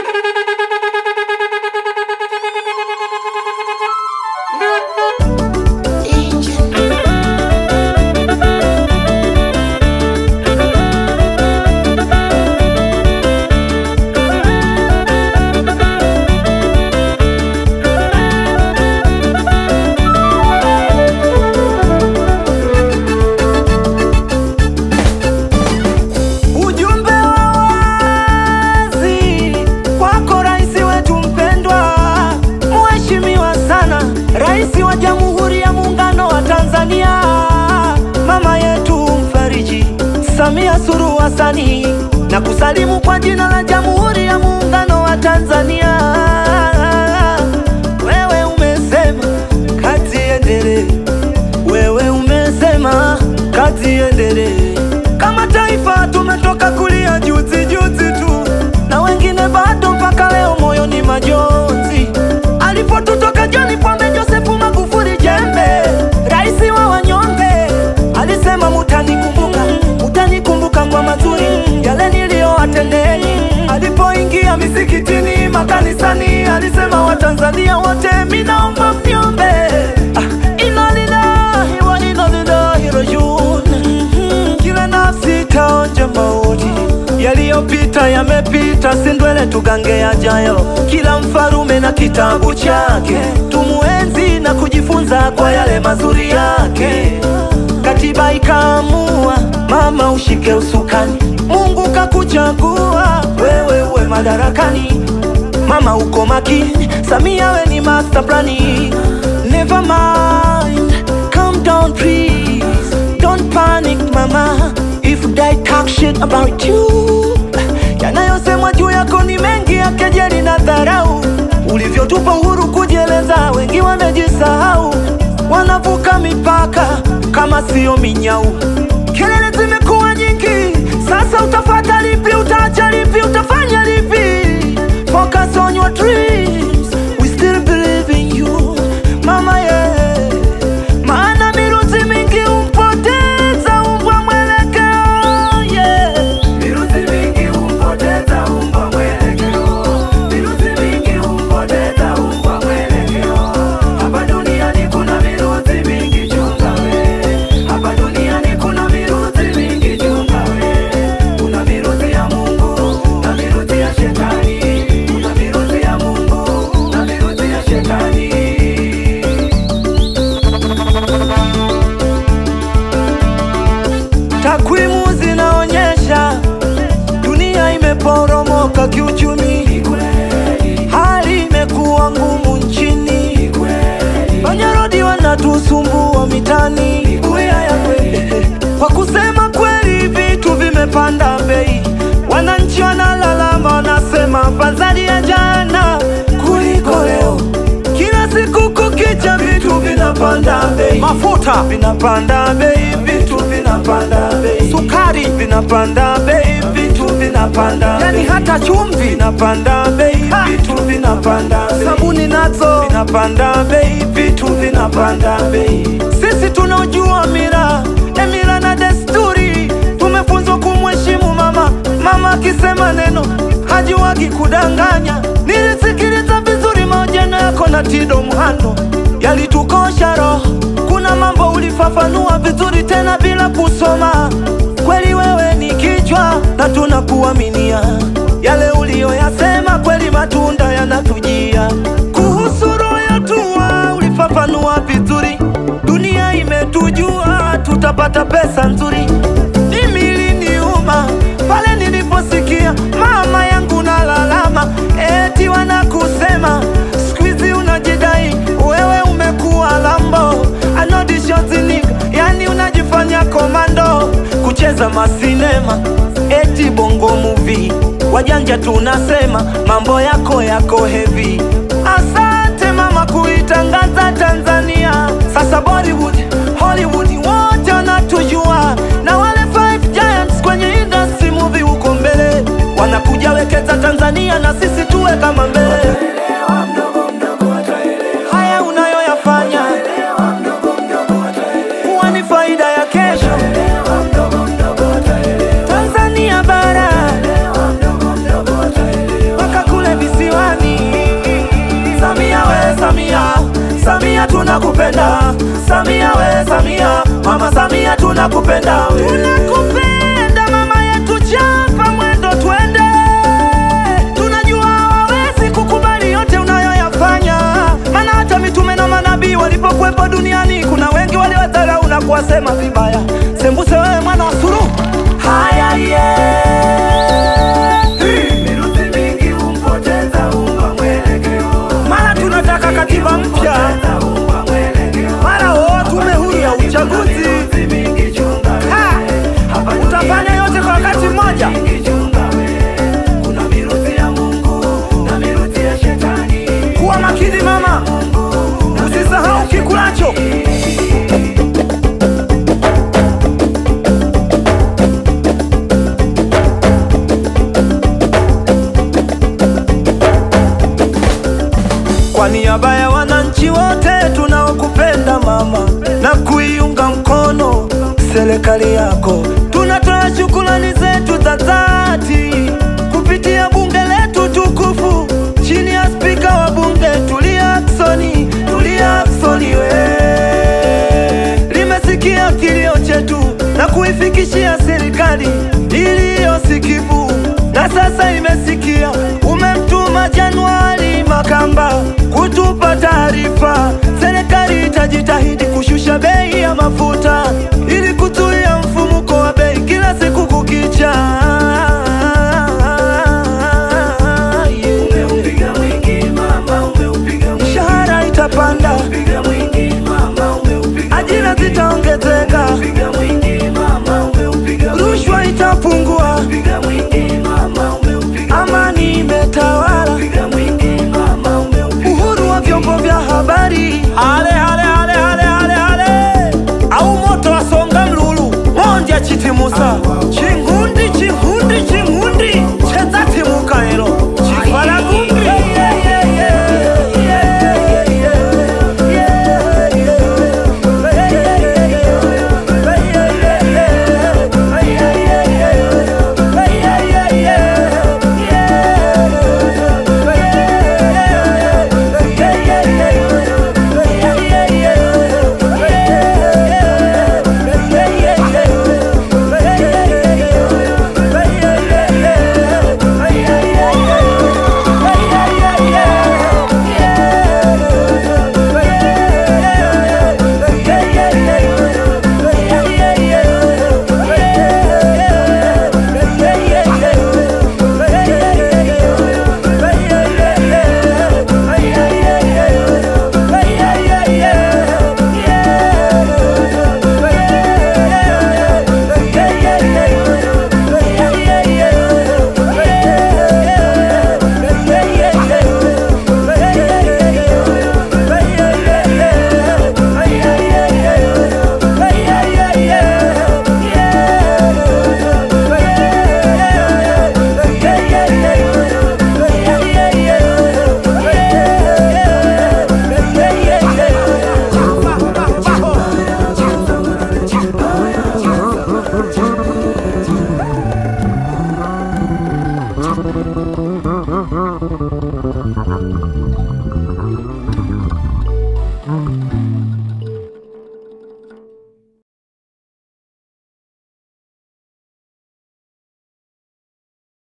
Samia Suluhu Hassan, na kusalimu kwa jina la Jamhuri ya Muungano wa Tanzania. Wewe umesema kazi iendelee, wewe umesema kazi iendelee. Kama taifa tumetoka kulia juzi tu, na wengine bado mpaka leo moyo ni majonzi. Alipotutoka John Pombe Joseph Magufuli jembe, rais wa wanyonge, alisema mutanikumbuka kwa mazuri yale niliyowatendeni. Alipoingia misikitini, makanisani, alisema Watanzania wote mimi naomba mniombe. Inna lillahi wa inna ilaihi rajiun. Kila nafsi itaonja mauti, yaliyopita yamepita, sindwele tugange yajayo. Kila mfarume na kitabu chake, tumuenzi na kujifunza kwa yale mazuri yake. Katiba ikaamua mama ushike usukani, Mungu kakuchagua wewe uwe madarakani. Mama uko makini, Samia we ni master plani. Never mind, calm down please, don't panic mama. If they talk shit about you, yanayosemwa juu yako ni mengi ya kejeli na dharau. Ulivyotupa uhuru kujieleza, wengi wamejisahau, wanavuka mipaka kama sio minyau. Kelele zimekuwa nyingi, sasa utafuata lipi? Utaacha lipi? Utafanya lipi? Focus on your dreams, we still believe in you mama, yeah. Maana miruzi mingi umpoteza umbwa mwelekeo, yeah. Miruzi mingi umpoteza umbwa mwelekeo, miruzi mingi umpoteza umbwa mwelekeo. Hapa duniani kuna miruzi mingi, chunga we. Hapa duniani kuna miruzi mingi, chunga we. Kuna miruzi ya Mungu na miruzi ya shetani, kuna miruzi ya Mungu na miruzi ya shetani. Takwimu zinaonyesha dunia imeporomoka kiuchumi, hali imekuwa ngumu nchini, Banyarodi wanatusumbua mitani. Kwa kusema kweli vitu vimepanda bei, wananchi wanalalama, wanasema afadhali ya jana kuliko leo. Kila siku kukicha vitu vinapanda bei, mafuta vinapanda bei, vitu vinapanda bei, sukari vinapanda bei, vitu vinapanda, yani hata chumvi vinapanda bei, vitu vinapanda, sabuni nazo vinapanda bei, vitu vinapanda bei. Sisi tunajua mila na desturi, tumefunzwa kumheshimu mama. Mama akisema neno hajiwagi kudanganya. Nilisikiliza vizuri mahojiano yako na Tido Mhando, yalitukosha roho. Kuna mambo ulifafanua vizuri tena bila kusoma. Kweli wewe ni kichwa na tunakuaminia, yale uliyoyasema kweli matunda yanatujia. Kuhusu roho yetu ulifafanua vizuri, dunia imetujua tutapata pesa nzuri. Mimi iliniuma pale niliposikia mama yangu nalalama, eti wanakusema squeeze unajidai wewe umekuwa lambo, anodishozinik, yani unajifanya komando, kucheza masinema eti bongo movie. Wajanja tunasema mambo yako heavy. Asante mama kuitangaza Tanzania, sasa Bollywood, Hollywood wote wanatujua, na wale 5 giants kwenye industry movie uko mbele, wanakuja wekeza Tanzania na sisi tuwe kama mbele. Haya unayoyafanya huwa ni faida ya kesho. Tanzania bara mpaka kule kuwasema vibaya. Sembuse wewe mwana wa Suluhu. Haya miruzi mingi umpoteza umba mwelekeo. Mara tunataka katiba mpya, mara tume huru ya uchaguzi. Utafanya yote kwa wakati mmoja. Kuna miruzi ya Mungu na miruzi ya shetani. Kuwa makini mama, usisahau kikulacho. Kwa niaba ya wananchi wote tunaokupenda mama na kuiunga mkono serikali yako, tunatoa shukrani zetu za dhati kupitia bunge letu tukufu chini ya spika wa bunge Tulia Ackson limesikia kilio chetu na kuifikishia serikali iliyosikivu, na sasa imesikia. Umemtuma Januari Makamba kutupa taarifa. Serikali itajitahidi kushusha bei ya mafuta ili kuzuia mfumuko wa bei kila siku kukicha.